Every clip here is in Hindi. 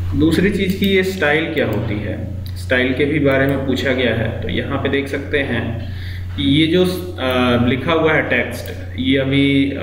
दूसरी चीज़ की ये स्टाइल क्या होती है, स्टाइल के भी बारे में पूछा गया है। तो यहाँ पे देख सकते हैं कि ये जो लिखा हुआ है टेक्स्ट, ये अभी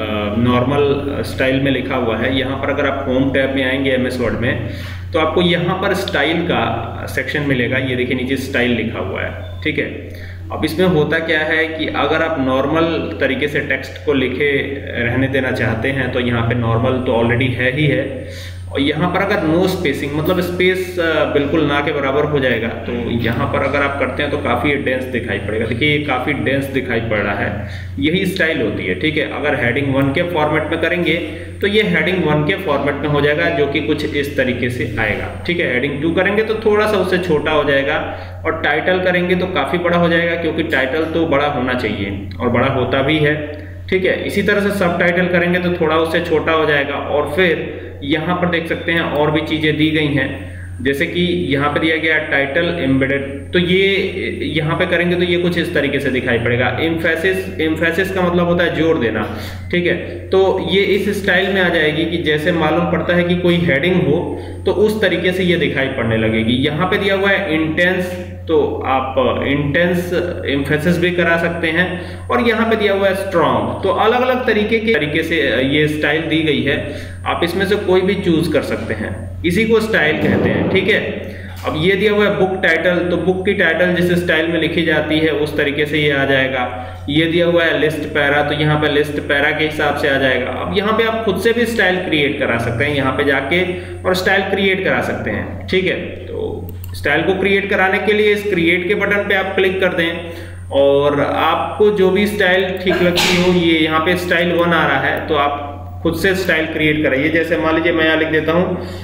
नॉर्मल स्टाइल में लिखा हुआ है। यहाँ पर अगर आप होम टैब में आएंगे एमएस वर्ड में, तो आपको यहाँ पर स्टाइल का सेक्शन मिलेगा। ये देखिए नीचे स्टाइल लिखा हुआ है, ठीक है। अब इसमें होता क्या है कि अगर आप नॉर्मल तरीके से टेक्स्ट को लिखे रहने देना चाहते हैं तो यहाँ पे नॉर्मल तो ऑलरेडी है ही है, और यहाँ पर अगर नो स्पेसिंग मतलब स्पेस बिल्कुल ना के बराबर हो जाएगा, तो यहाँ पर अगर आप करते हैं तो काफ़ी डेंस दिखाई पड़ेगा। देखिए ये काफ़ी डेंस दिखाई पड़ रहा है, यही स्टाइल होती है, ठीक है। अगर हेडिंग 1 के फॉर्मेट में करेंगे तो ये हेडिंग 1 के फॉर्मेट में हो जाएगा, जो कि कुछ इस तरीके से आएगा, ठीक है। हेडिंग 2 करेंगे तो थोड़ा सा उससे छोटा हो जाएगा, और टाइटल करेंगे तो काफ़ी बड़ा हो जाएगा, क्योंकि टाइटल तो बड़ा होना चाहिए और बड़ा होता भी है, ठीक है। इसी तरह से सब टाइटल करेंगे तो थोड़ा उससे छोटा हो जाएगा। और फिर यहाँ पर देख सकते हैं और भी चीजें दी गई हैं, जैसे कि यहाँ पे दिया गया टाइटल एम्बेडेड, तो ये यहाँ पे करेंगे तो ये कुछ इस तरीके से दिखाई पड़ेगा। एम्फेसिस का मतलब होता है जोर देना, ठीक है। तो ये इस स्टाइल में आ जाएगी कि जैसे मालूम पड़ता है कि कोई हेडिंग हो तो उस तरीके से ये दिखाई पड़ने लगेगी। यहाँ पे दिया हुआ है इंटेंस, तो आप इंटेंस एम्फेसिस भी करा सकते हैं, और यहाँ पे दिया हुआ है स्ट्रॉन्ग। तो अलग अलग तरीके से ये स्टाइल दी गई है, आप इसमें से कोई भी चूज कर सकते हैं, इसी को स्टाइल कहते हैं, ठीक है। अब ये दिया हुआ है बुक टाइटल, तो बुक की टाइटल जिस स्टाइल में लिखी जाती है उस तरीके से ये आ जाएगा। ये दिया हुआ है लिस्ट पैरा, तो यहाँ पे लिस्ट पैरा के हिसाब से आ जाएगा। अब यहाँ पे आप खुद से भी स्टाइल क्रिएट करा सकते हैं, यहाँ पे जाके और स्टाइल क्रिएट करा सकते हैं, ठीक है। तो स्टाइल को क्रिएट कराने के लिए इस क्रिएट के बटन पे आप क्लिक कर दें, और आपको जो भी स्टाइल ठीक लगती हो, ये यहाँ पे स्टाइल 1 आ रहा है, तो आप खुद से स्टाइल क्रिएट कराइए। जैसे मान लीजिए मैं यहाँ लिख देता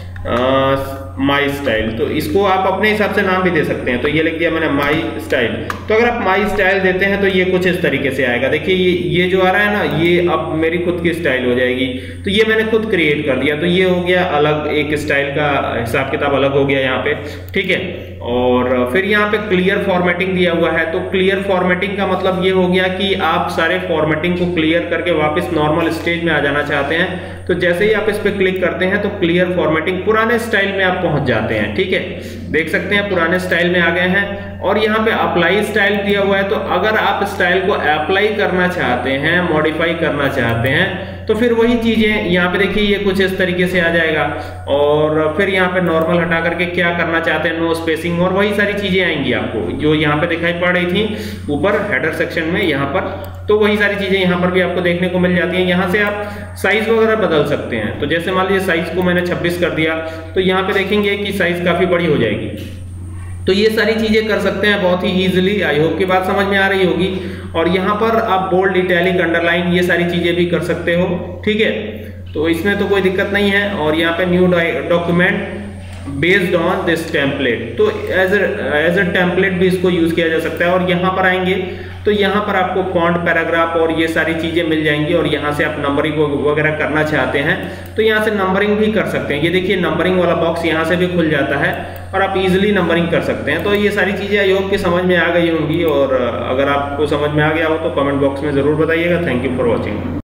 हूँ माई स्टाइल, तो इसको आप अपने हिसाब से नाम भी दे सकते हैं। तो ये लिख दिया मैंने माई स्टाइल। तो अगर आप माई स्टाइल देते हैं तो ये कुछ इस तरीके से आएगा। देखिए ये जो आ रहा है ना, ये अब मेरी खुद की स्टाइल हो जाएगी। तो ये मैंने खुद क्रिएट कर दिया, तो ये हो गया अलग, एक स्टाइल का हिसाब किताब अलग हो गया यहाँ पे, ठीक है। और फिर यहाँ पे क्लियर फॉर्मेटिंग दिया हुआ है। तो क्लियर फॉर्मेटिंग का मतलब ये हो गया कि आप सारे फॉर्मेटिंग को क्लियर करके वापस नॉर्मल स्टेज में आ जाना चाहते हैं, तो जैसे ही आप इस पे क्लिक करते हैं तो क्लियर फॉर्मेटिंग पुराने स्टाइल में आप पहुंच जाते हैं, ठीक है। देख सकते हैं पुराने स्टाइल में आ गए हैं। और यहाँ पे अप्लाई स्टाइल दिया हुआ है, तो अगर आप स्टाइल को अप्लाई करना चाहते हैं, मॉडिफाई करना चाहते हैं, तो फिर वही चीजें यहाँ पे देखिए ये कुछ इस तरीके से आ जाएगा। और फिर यहाँ पे नॉर्मल हटा करके क्या करना चाहते हैं, नो स्पेसिंग, और वही सारी चीजें आएंगी आपको जो यहाँ पे दिखाई पड़ रही थी ऊपर हेडर सेक्शन में यहाँ पर। तो वही सारी चीजें यहाँ पर भी आपको देखने को मिल जाती हैं। यहाँ से आप साइज वगैरह बदल सकते हैं। तो जैसे मान लीजिए साइज को मैंने 26 कर दिया, तो यहाँ पे देखेंगे कि साइज काफी बड़ी हो जाएगी। तो ये सारी चीजें कर सकते हैं बहुत ही इजीली। आई होप की बात समझ में आ रही होगी। और यहाँ पर आप बोल्ड, इटैलिक, अंडरलाइन ये सारी चीजें भी कर सकते हो, ठीक है। तो इसमें तो कोई दिक्कत नहीं है। और यहाँ पे new document based on this template, तो एज अ टेम्पलेट भी इसको यूज किया जा सकता है। और यहाँ पर आएंगे तो यहाँ पर आपको फॉन्ट, पैराग्राफ और ये सारी चीजें मिल जाएंगी। और यहाँ से आप नंबरिंग वगैरह करना चाहते हैं तो यहाँ से नंबरिंग भी कर सकते हैं। ये देखिए नंबरिंग वाला बॉक्स यहाँ से भी खुल जाता है और आप इजीली नंबरिंग कर सकते हैं। तो ये सारी चीजें आई होप कि समझ में आ गई होंगी। और अगर आपको समझ में आ गया हो तो कमेंट बॉक्स में जरूर बताइएगा। Thank you for watching.